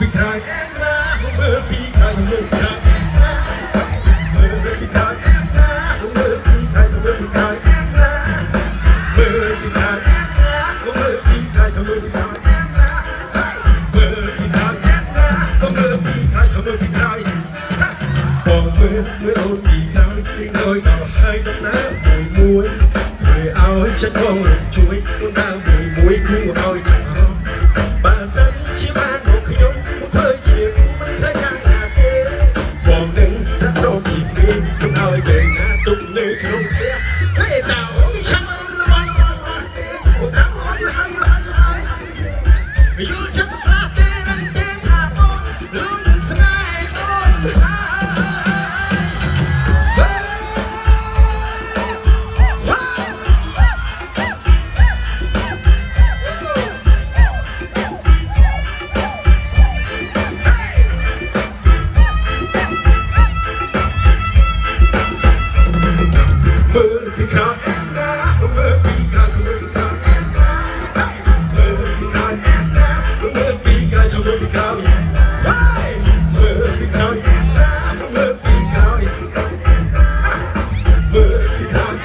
ពីក្រោយមើលពីក្រោយមើលពីក្រោយមើលពីក្រោយមើលពីក្រោយមើលពីក្រោយមើលពីក្រោយមើលពីក្រោយមើលពីក្រោយមើលពីក្រោយមើលពីក្រោយមើលពីក្រោយបងមើលអូនពីក្រោយពីក្រោយដល់ហើយដំណើរមួយធ្វើឲ្យចិត្តបងជួយខ្លួនដើមមួយគូឲ្យចាំបើសិនជាបានមកខ្ញុំមកធ្វើជាមិនធ្វើយ៉ាងណាទេបងនឹងដាក់រកពីនេះខ្ញុំឲ្យយើងណាទុកនៅក្នុងផ្ទះទេតើអូនចាំមករបស់ទេអូនដាក់មកឲ្យយល់ចិត្តខ្លះទេនឹងទេថាអូនលំស្នេហ៍អូនមើលពីក្រោយមើលពីក្រោយមើលពីក្រោយមើលពីក្រោយមើលពីក្រោយមើលពីក្រោយមើលពីក្រោយមើលពីក្រោយមើលពីក្រោយមើលពីក្រោយ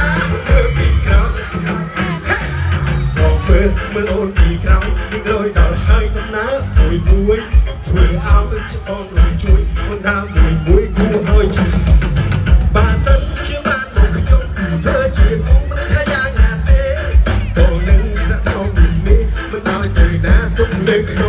បងមើលអូនពីក្រោយដូចដល់ហើយដំណើរមួយធ្វើឲ្យច្បងជួយคนដើមមួយគួរឲ្យបើសិនជាបានមកខ្ញុំធ្វើជាគូមិនថាយ៉ាងណាទេបងនឹងដាក់ក្នុងនេះមិនឲ្យទៅណាទុកនៅក្នុង